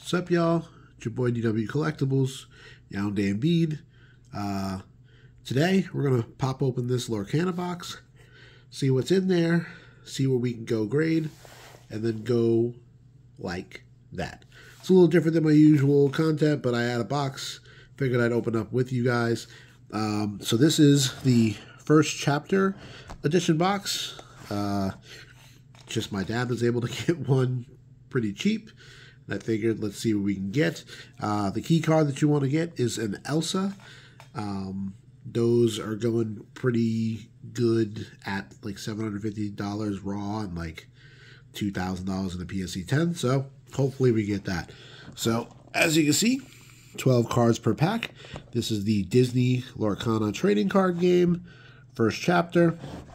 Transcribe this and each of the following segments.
What's up, y'all? It's your boy DW Collectibles, Yaoundé Embiid. Today, we're going to pop open this Lorcana box, see what's in there, see where we can go grade, and then go like that. It's a little different than my usual content, but I had a box, figured I'd open up with you guys. So this is the first chapter edition box. Just my dad was able to get one pretty cheap. I figured, let's see what we can get. The key card that you want to get is an Elsa. Those are going pretty good at like $750 raw and like $2,000 in the PSC 10. So hopefully we get that. So as you can see, 12 cards per pack. This is the Disney Lorcana trading card game, first chapter.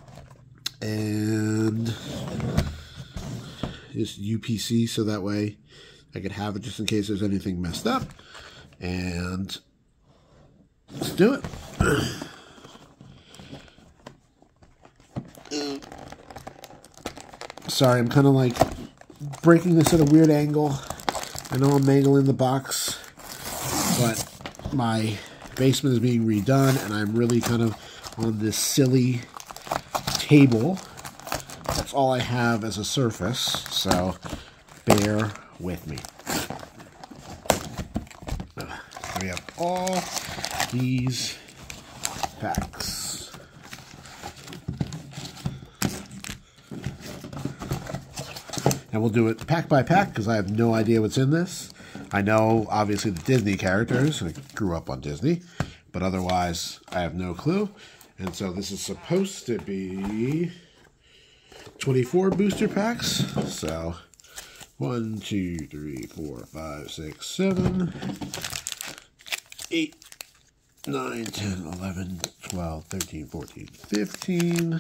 And just UPC, so that way I could have it just in case there's anything messed up. And let's do it. Sorry, I'm kind of like breaking this at a weird angle. I know I'm mangling the box, but my basement is being redone, and I'm really kind of on this silly table. That's all I have as a surface, so bear with me. We have all these packs. And we'll do it pack by pack because I have no idea what's in this. I know, obviously, the Disney characters. I grew up on Disney. But otherwise, I have no clue. And so this is supposed to be 24 booster packs. So 1, 2, 3, 4, 5, 6, 7, 8, 9, 10, 11, 12, 13, 14, 15,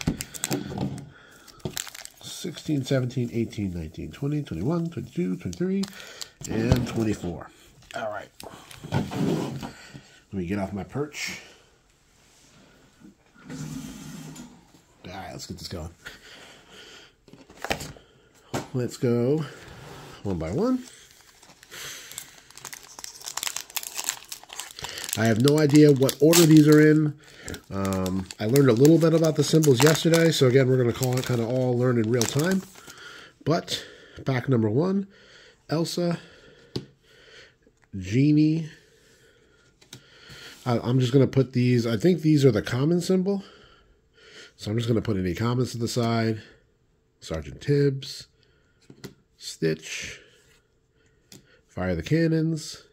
16, 17, 18, 19, 20, 21, 22, 23, and 24. All right. Let me get off my perch. All right, let's get this going. Let's go one by one. I have no idea what order these are in. I learned a little bit about the symbols yesterday, so again, we're going to call it kind of all learn in real time. But pack number 1, Elsa, Genie. I'm just going to put these, I think these are the common symbol. So I'm just going to put any comments to the side. Sergeant Tibbs, Stitch, Fire the Cannons,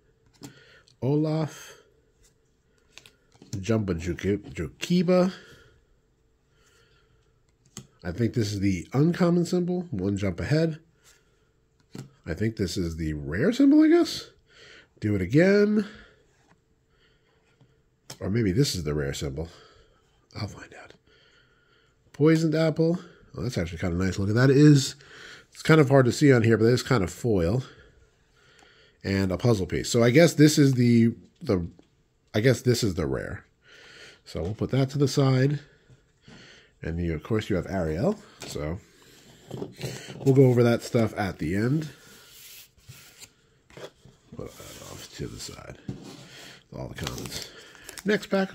Olaf, Jumba Jokiba. I think this is the uncommon symbol, one jump ahead. I think this is the rare symbol, I guess. Do it again. Or maybe this is the rare symbol. I'll find out. Poisoned apple. Oh, that's actually kind of nice looking. That is, it's kind of hard to see on here, but it is kind of foil. And a puzzle piece. So I guess this is the rare. So we'll put that to the side. And you, of course, you have Ariel. So we'll go over that stuff at the end. Put that off to the side. All the comments. Next pack.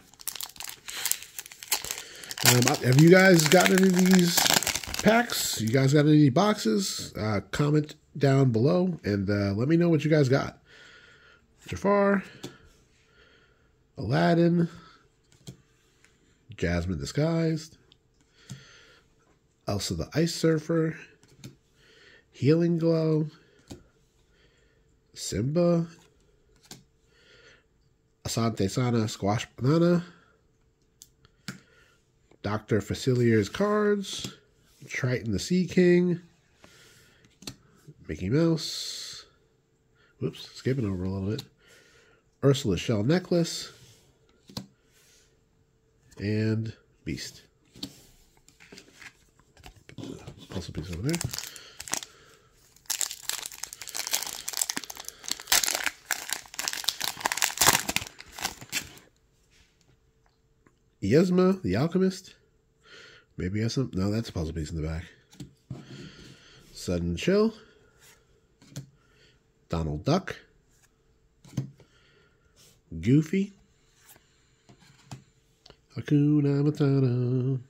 Have you guys gotten any of these packs? You guys got any boxes? Comment down below and let me know what you guys got. Jafar, Aladdin, Jasmine Disguised, Elsa the Ice Surfer, Healing Glow, Simba, Asante Sana Squash Banana, Dr. Facilier's Cards, Triton the Sea King, Mickey Mouse, whoops, skipping over a little bit, Ursula's Shell Necklace, and Beast. Put the puzzle piece over there. Yzma, the Alchemist. Maybe has some. No, that's a puzzle piece in the back. Sudden Chill. Donald Duck, Goofy, Hakuna Matata,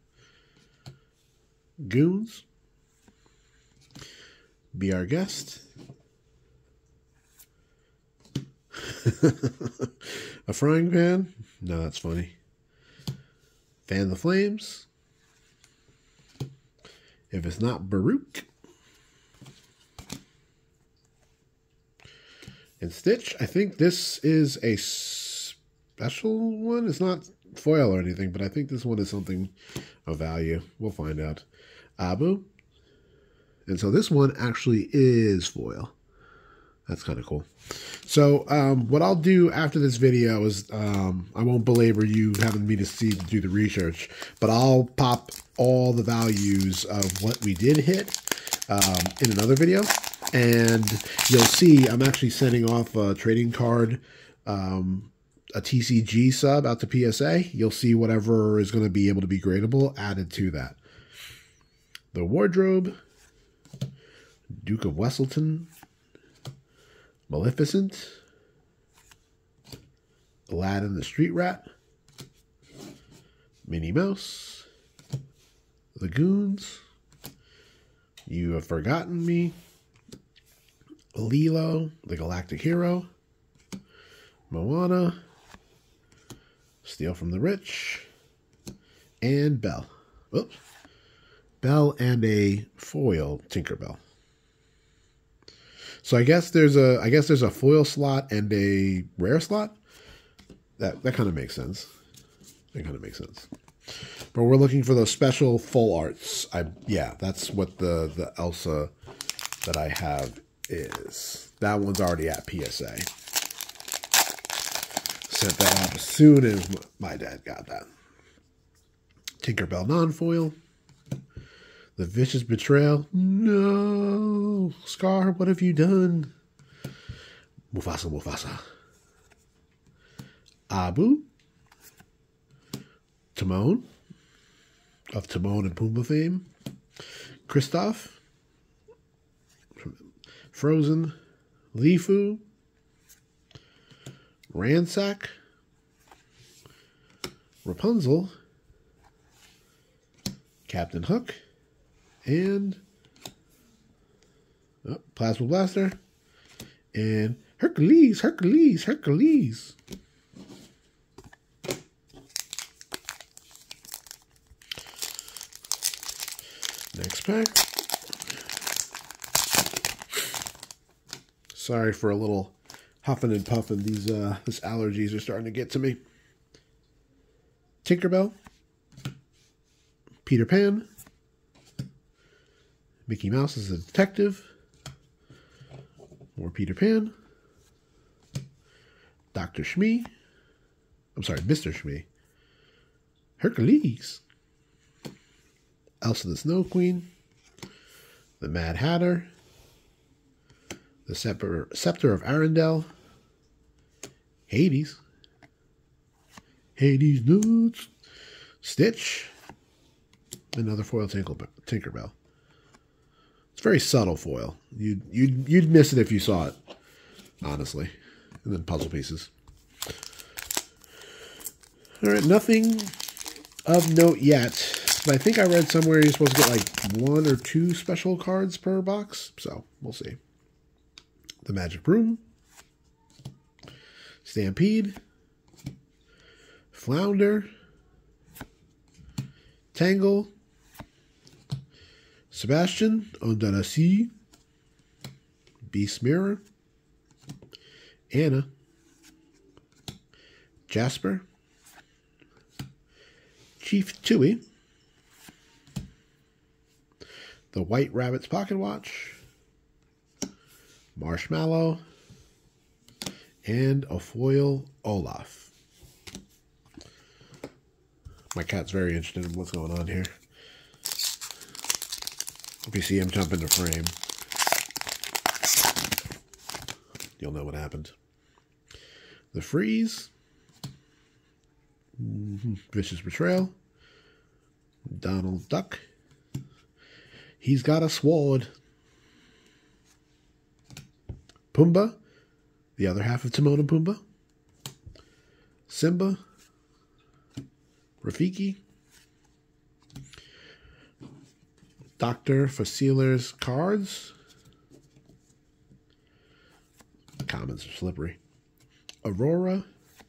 Goons, Be Our Guest, a frying pan. No, that's funny. Fan the Flames. If it's not Baruch. And Stitch. I think this is a special one. It's not foil or anything, but I think this one is something of value. We'll find out. Abu. And so this one actually is foil. That's kind of cool. So what I'll do after this video is I won't belabor you having me to do the research, but I'll pop all the values of what we did hit in another video. And you'll see I'm actually sending off a trading card, a TCG sub out to PSA. You'll see whatever is going to be able to be gradable added to that. The Wardrobe, Duke of Wesselton, Maleficent, Aladdin the Street Rat, Minnie Mouse, The Goons, You Have Forgotten Me, Lilo, the Galactic Hero, Moana, Steal from the Rich, and Belle. Oops. Belle and a foil Tinkerbell. So I guess there's a foil slot and a rare slot. That kind of makes sense. That kind of makes sense. But we're looking for those special full arts. Yeah, that's what the Elsa that I have is. That one's already at PSA. Sent that out as soon as my dad got that. Tinkerbell non-foil. The Vicious Betrayal. No. Scar, what have you done? Mufasa, Mufasa. Abu. Timon. Of Timon and Pumbaa fame. Kristoff. Frozen. Lifu. Ransack. Rapunzel. Captain Hook. And Plasma Blaster. And Hercules, Hercules, Hercules. Next pack. Sorry for a little huffing and puffing. These this allergies are starting to get to me. Tinkerbell. Peter Pan. Mickey Mouse is a detective. More Peter Pan. Dr. Shmee. I'm sorry, Mr. Shmee. Hercules. Elsa the Snow Queen. The Mad Hatter. The Scepter of Arendelle. Hades. Hades nuts. Stitch. Another foil Tinkerbell. It's very subtle foil. You'd miss it if you saw it, honestly. And then puzzle pieces. All right, nothing of note yet. But I think I read somewhere you're supposed to get like 1 or 2 special cards per box. So we'll see. The Magic Broom. Stampede. Flounder. Tangle. Sebastian, Under the Sea, Beast Mirror, Anna, Jasper, Chief Tui, the White Rabbit's Pocket Watch, Marshmallow, and a foil Olaf. My cat's very interested in what's going on here. If you see him jump into frame, you'll know what happened. The Freeze. Vicious Betrayal. Donald Duck. He's got a sword. Pumbaa, the other half of Timon and Pumbaa. Simba, Rafiki, Dr. Faciler's cards. Commons are slippery. Aurora.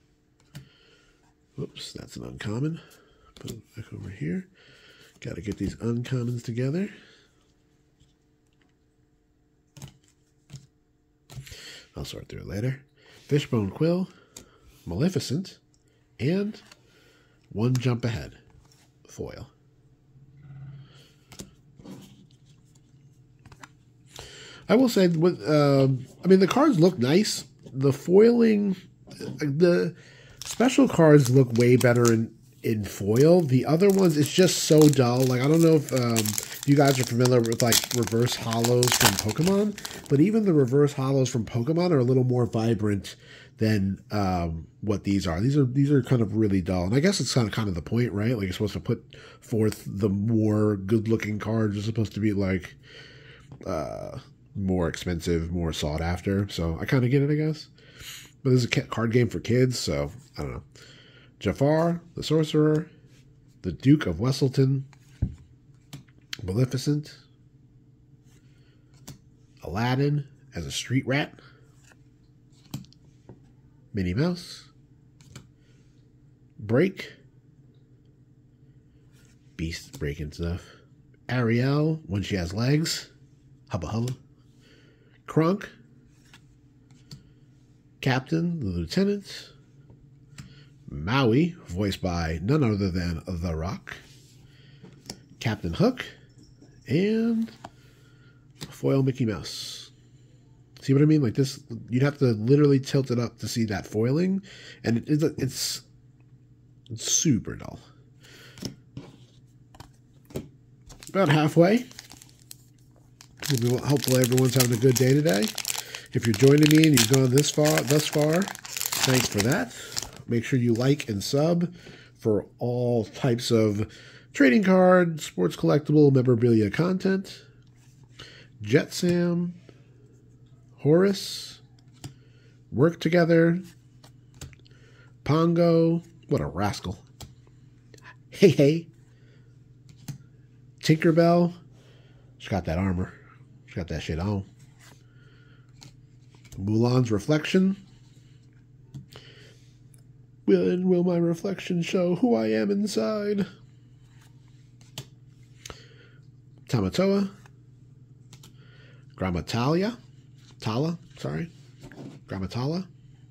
Whoops, that's an uncommon. Put it back over here. Got to get these uncommons together. I'll sort through it later. Fishbone Quill, Maleficent, and One Jump Ahead foil. I will say, I mean, the cards look nice. The foiling, the special cards look way better in foil. The other ones, it's just so dull. Like, I don't know if you guys are familiar with, like, reverse holos from Pokemon, but even the reverse holos from Pokemon are a little more vibrant than what these are. These are kind of really dull. And I guess it's kind of the point, right? Like, you're supposed to put forth the more good-looking cards. Are supposed to be, like, more expensive, more sought after. So I kind of get it, I guess. But this is a card game for kids, so I don't know. Jafar, the Sorcerer, the Duke of Wesselton, Maleficent, Aladdin as a street rat, Minnie Mouse, Break, Beast breaking stuff, Ariel when she has legs, Hubba Hubba, Kronk, Captain, the Lieutenant, Maui, voiced by none other than The Rock, Captain Hook, and foil Mickey Mouse. See what I mean? Like this, you'd have to literally tilt it up to see that foiling, and it's super dull. About halfway. Hopefully everyone's having a good day today. If you're joining me and you've gone thus far, thanks for that. Make sure you like and sub for all types of trading card, sports collectible, memorabilia content. Jet Sam, Horace, Work Together, Pongo, what a rascal. Hey, hey. Tinkerbell, she's got that armor. She's got that shit on. Mulan's Reflection. Will my reflection show who I am inside? Tamatoa. Grammatala. Grammatala.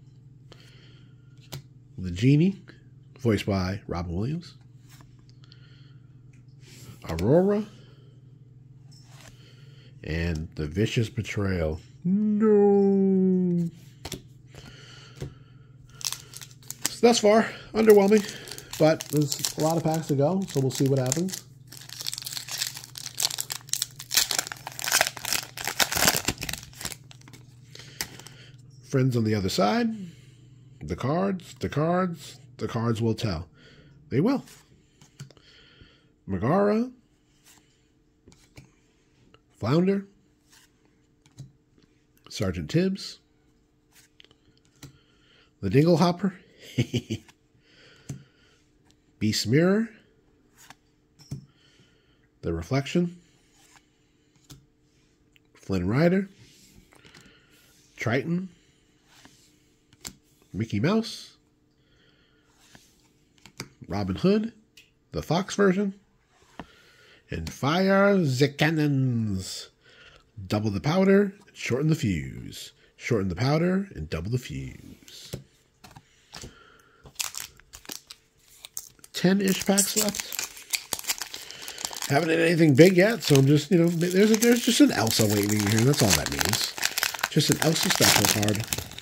The Genie, voiced by Robin Williams. Aurora. And The Vicious Betrayal. No. So thus far, underwhelming, but there's a lot of packs to go, so we'll see what happens. Friends on the other side. The cards will tell. They will. Megara. Flounder. Sergeant Tibbs. The Dinglehopper. Beast Mirror. The Reflection. Flynn Rider. Triton. Mickey Mouse. Robin Hood. The Fox version. And Fire the Cannons. Double the powder, shorten the fuse. Shorten the powder, and double the fuse. 10-ish packs left. Haven't had anything big yet, so I'm just, there's just an Elsa waiting here. That's all that means. Just an Elsa special card.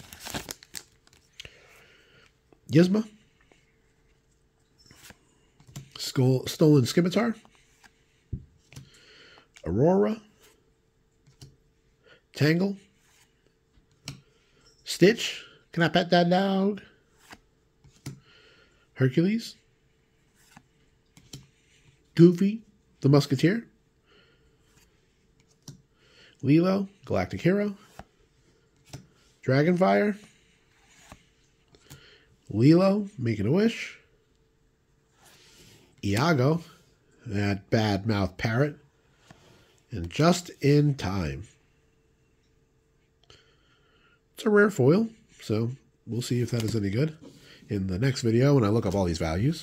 Gizmo. Stolen Scimitar. Aurora. Tangle. Stitch. Can I pet that dog? Hercules. Goofy, the Musketeer. Lilo, Galactic Hero. Dragonfire. Lilo, Making a Wish. Iago, that bad mouth parrot. And Just in Time. It's a rare foil, so we'll see if that is any good in the next video when I look up all these values.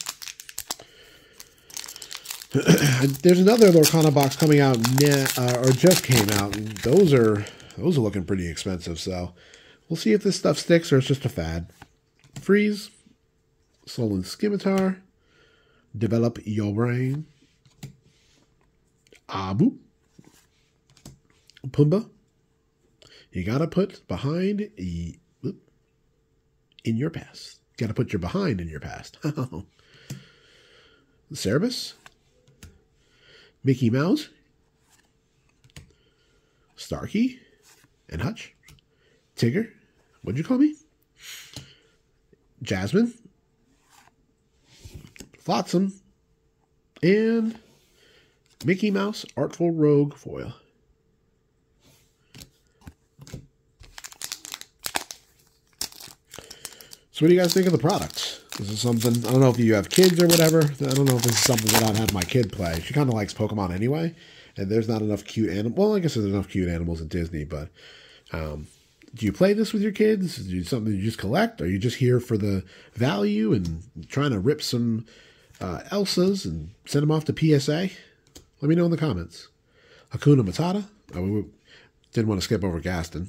There's another Lorcana box coming out or just came out, and those are looking pretty expensive, so we'll see if this stuff sticks or it's just a fad. Freeze, Sullen Scimitar, Develop Your Brain, Abu, Pumbaa. You gotta put behind in your past. Gotta put your behind in your past. Cerebus, Mickey Mouse, Starkey, and Hutch, Tigger. What'd you call me? Jasmine, Flotsam, and Mickey Mouse Artful Rogue foil. So what do you guys think of the products? This is something, I don't know if you have kids or whatever. I don't know if this is something that I'd have my kid play. She kind of likes Pokemon anyway, and there's not enough cute animals. Well, I guess there's enough cute animals in Disney, but do you play this with your kids? Is it something you just collect? Are you just here for the value and trying to rip some Elsas and send them off to PSA? Let me know in the comments. Hakuna Matata. Oh, we didn't want to skip over Gaston.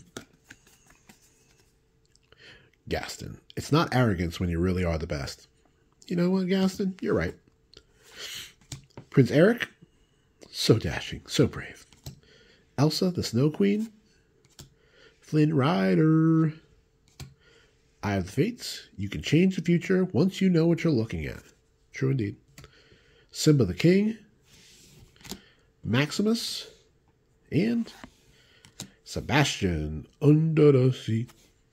Gaston. It's not arrogance when you really are the best. You know what, Gaston? You're right. Prince Eric. So dashing. So brave. Elsa, the Snow Queen. Flynn Rider. Eye of the Fates. You can change the future once you know what you're looking at. True indeed. Simba the King. Maximus. And Sebastian under the sea.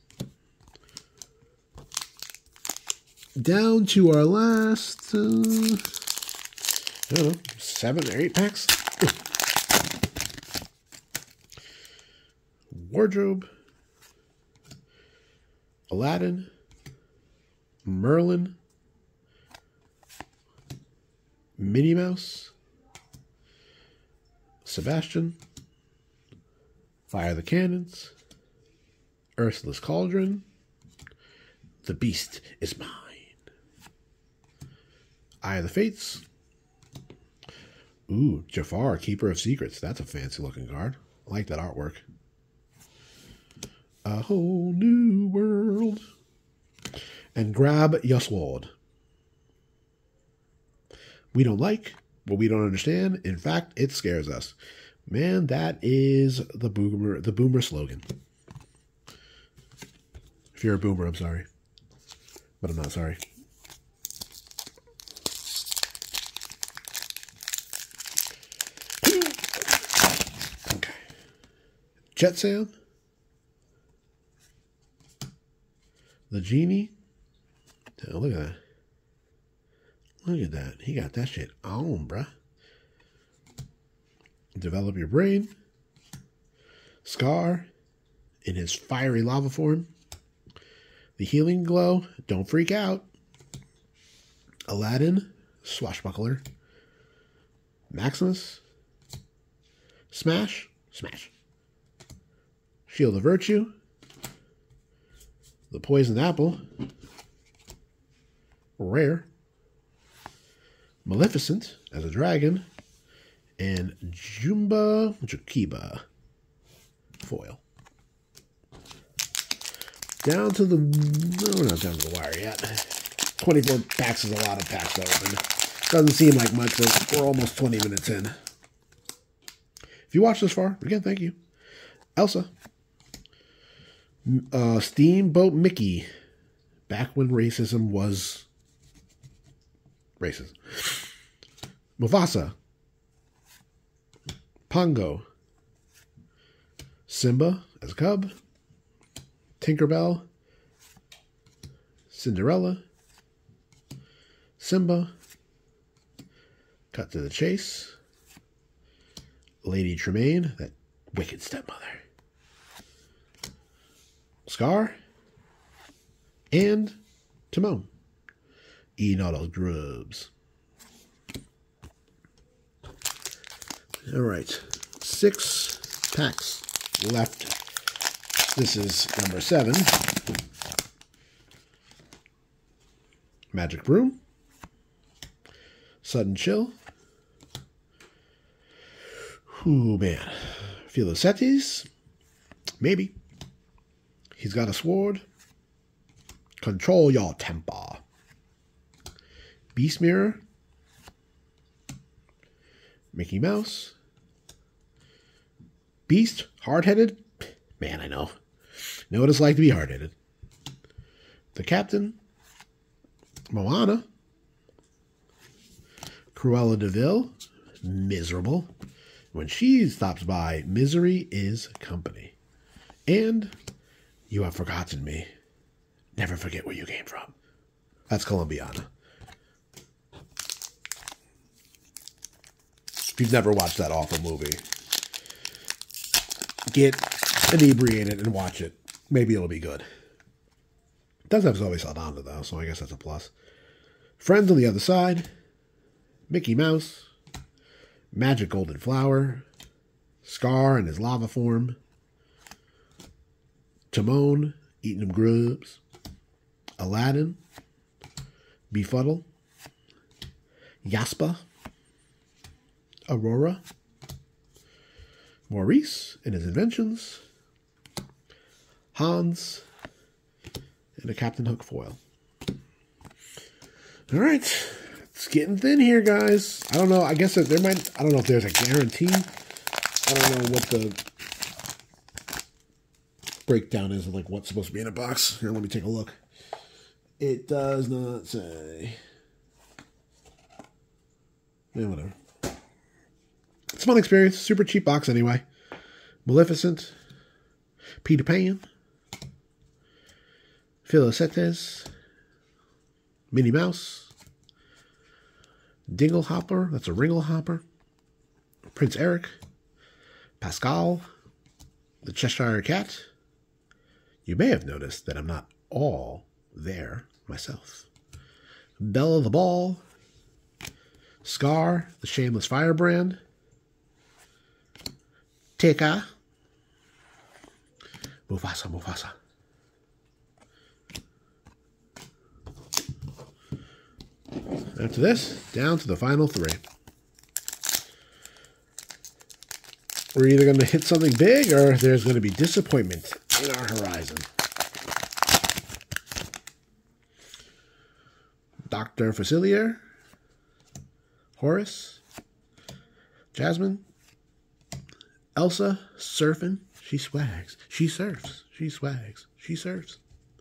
Down to our last, I don't know, 7 or 8 packs. Wardrobe, Aladdin, Merlin, Minnie Mouse, Sebastian, Fire the Cannons, Ursula's Cauldron, The Beast is Mine. Eye of the Fates. Ooh, Jafar, Keeper of Secrets. That's a fancy looking card. I like that artwork. A Whole New World. And Grab Yuswald. We don't like what we don't understand. In fact, it scares us. Man, that is the boomer slogan. If you're a boomer, I'm sorry. But I'm not sorry. Okay. Jet Sam. The Genie. Oh, look at that. Look at that. He got that shit on, bruh. Develop Your Brain. Scar in his fiery lava form. The Healing Glow. Don't freak out. Aladdin. Swashbuckler. Maximus. Smash. Smash. Shield of Virtue. The Poison Apple. Rare. Maleficent as a dragon. And Jumba Jukiba foil. Down to the... No, we're not down to the wire yet. 24 packs is a lot of packs to open. Doesn't seem like much, but we're almost 20 minutes in. If you watched this far, again, thank you. Elsa. Steamboat Mickey. Back when racism was racist. Mufasa. Pongo. Simba as a cub. Tinkerbell. Cinderella. Simba. Cut to the Chase. Lady Tremaine, that wicked stepmother. Scar, and Timon. Eating all those grubs. All right, 6 packs left. This is number 7. Magic Broom. Sudden Chill. Ooh, man. Philocetes. Maybe. He's got a sword. Control your temper. Beast Mirror. Mickey Mouse. Beast. Hard-headed. Man, I know. Know what it's like to be hard-headed. The Captain. Moana. Cruella de Vil. Miserable. When she stops by, misery is company. And You Have Forgotten Me. Never forget where you came from. That's Colombiana. If you've never watched that awful movie, get inebriated and watch it. Maybe it'll be good. It does have Zoe Saldana, though, so I guess that's a plus. Friends on the Other Side. Mickey Mouse. Magic Golden Flower. Scar in his lava form. Timon, eating them grubs. Aladdin. Befuddle. Yaspa. Aurora. Maurice and his inventions. Hans. And a Captain Hook foil. All right. It's getting thin here, guys. I don't know. I guess there might... I don't know if there's a guarantee. I don't know what the breakdown is of like what's supposed to be in a box. Here, let me take a look. It does not say. Yeah, whatever. It's a fun experience. Super cheap box anyway. Maleficent. Peter Pan. Philocetes. Minnie Mouse. Dingle Hopper. That's a Ringle Hopper. Prince Eric. Pascal. The Cheshire Cat. You may have noticed that I'm not all there myself. Bella the Ball. Scar. The Shameless Firebrand. Tika. Mufasa. After this, down to the final 3. We're either going to hit something big or there's going to be disappointment in our horizon. Dr. Facilier. Horace. Jasmine. Elsa surfing. She swags. She surfs. She swags. She surfs.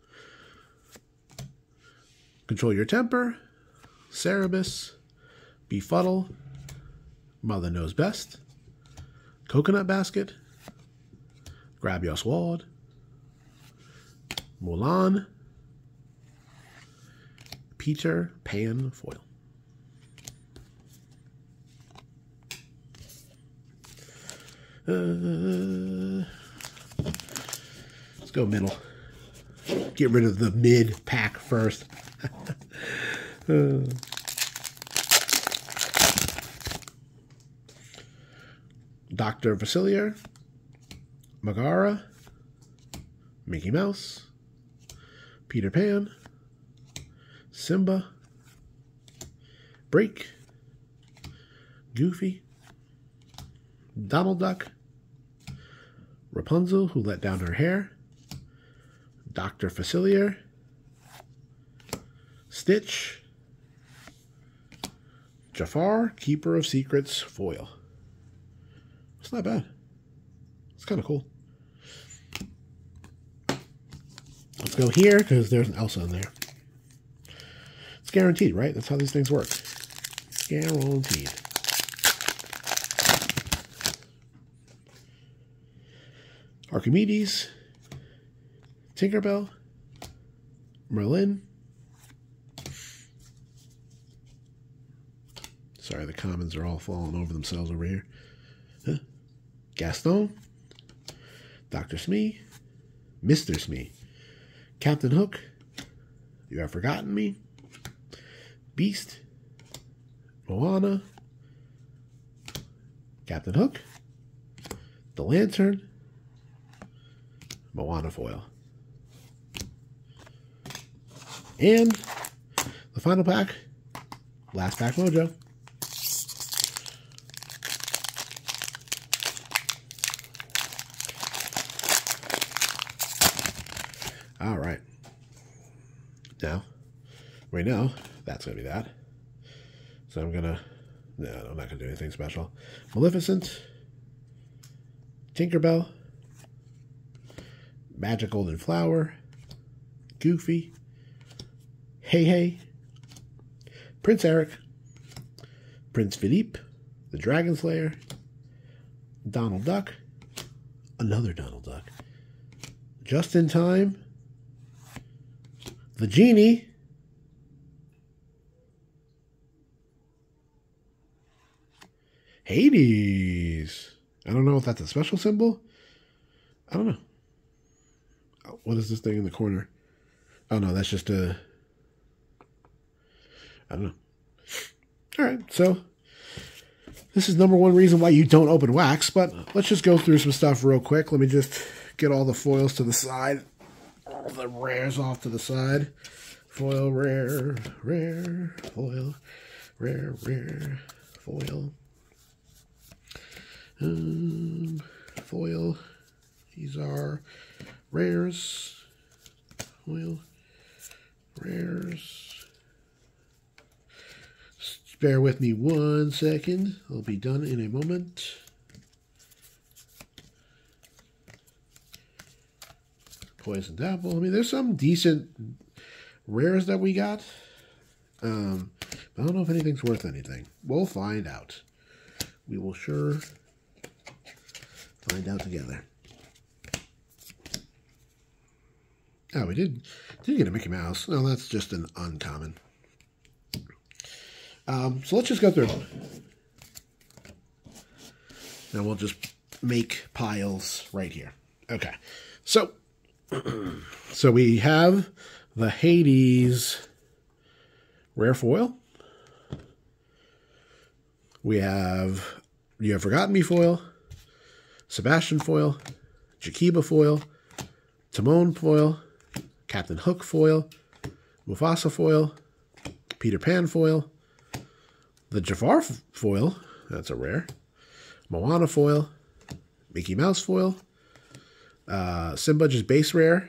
Control Your Temper. Cerebus. Befuddle. Mother Knows Best. Coconut Basket. Grab Your Sword. Mulan. Peter Pan foil. Let's go middle. Get rid of the mid pack first. Dr. Facilier. Megara. Mickey Mouse. Peter Pan. Simba. Break. Goofy. Donald Duck. Rapunzel, who let down her hair. Dr. Facilier. Stitch. Jafar, Keeper of Secrets foil. It's not bad. It's kind of cool. Let's go here because there's an Elsa in there. It's guaranteed, right? That's how these things work. Guaranteed. Archimedes. Tinkerbell. Merlin. Sorry, the commons are all falling over themselves over here. Gaston. Dr. Smee. Mr. Smee. Captain Hook, You Have Forgotten Me, Beast, Moana, Captain Hook, the Lantern, Moana foil. And the final pack, Last Pack Mojo. All right. Now, right now, that's going to be that. So I'm going to, no, I'm not going to do anything special. Maleficent, Tinkerbell, Magic Golden Flower, Goofy, Hey Hey, Prince Eric, Prince Philippe, the Dragon Slayer, Donald Duck, another Donald Duck, Just in Time, the Genie, Hades. I don't know if that's a special symbol. I don't know. What is this thing in the corner? Oh, no, that's just a... I don't know. All right, so this is number one reason why you don't open wax, but let's just go through some stuff real quick. Let me just get all the foils to the side. All the rares off to the side. Foil, rare, rare, foil, rare, rare, foil. Foil. These are rares. Foil, rares. Bear with me 1 second. I'll be done in a moment. Poisoned apple. I mean, there's some decent rares that we got. I don't know if anything's worth anything. We'll find out. We will sure find out together. Oh, we did get a Mickey Mouse. No, that's just an uncommon. So let's just go through. Now we'll just make piles right here. Okay. So, so we have the Hades rare foil. We have You Have Forgotten Me foil, Sebastian foil, Jakiba foil, Timon foil, Captain Hook foil, Mufasa foil, Peter Pan foil, the Jafar foil, that's a rare, Moana foil, Mickey Mouse foil, Simba just base rare.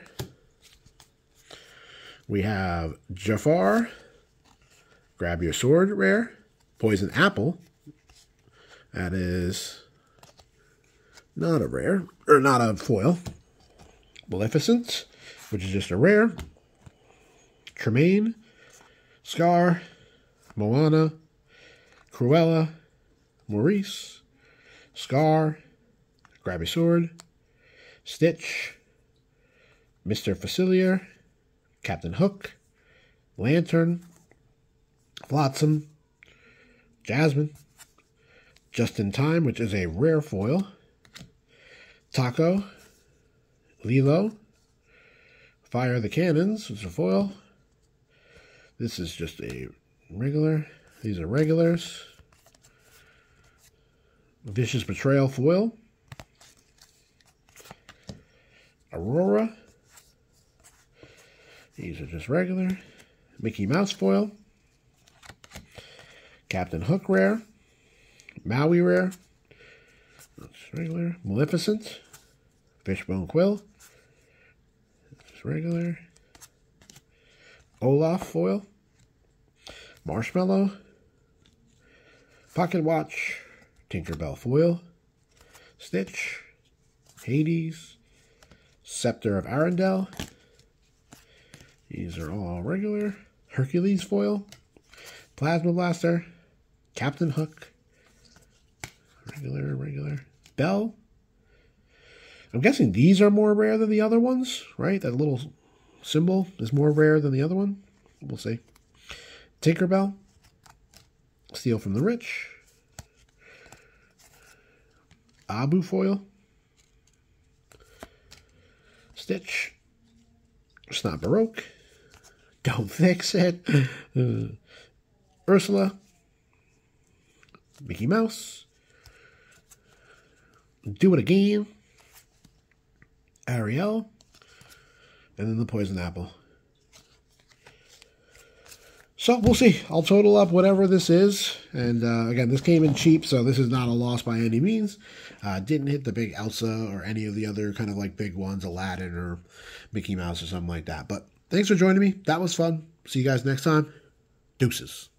We have Jafar, Grab Your Sword rare, Poison Apple, that is not a rare, or not a foil, Maleficent, which is just a rare, Tremaine, Scar, Moana, Cruella, Maurice, Scar, Grab Your Sword, Stitch, Mr. Facilier, Captain Hook, Lantern, Flotsam, Jasmine, Just in Time, which is a rare foil, Taco, Lilo, Fire the Cannons, which is a foil. This is just a regular. These are regulars. Vicious Betrayal foil. Aurora. These are just regular. Mickey Mouse foil. Captain Hook rare. Maui rare. That's regular. Maleficent. Fishbone Quill. That's regular. Olaf foil. Marshmallow. Pocket Watch, Tinkerbell foil, Stitch, Hades, Scepter of Arendelle. These are all regular. Hercules foil, Plasma Blaster, Captain Hook, regular. Belle. I'm guessing these are more rare than the other ones, right? That little symbol is more rare than the other one. We'll see. Tinkerbell. Steal from the Rich. Abu foil. Stitch. It's not Baroque. Don't fix it. Ursula. Mickey Mouse. Do It Again. Ariel. And then the Poison Apple. So we'll see. I'll total up whatever this is. And again, this came in cheap, so this is not a loss by any means. Didn't hit the big Elsa or any of the other kind of like big ones, Aladdin or Mickey Mouse or something like that. But thanks for joining me. That was fun. See you guys next time. Deuces.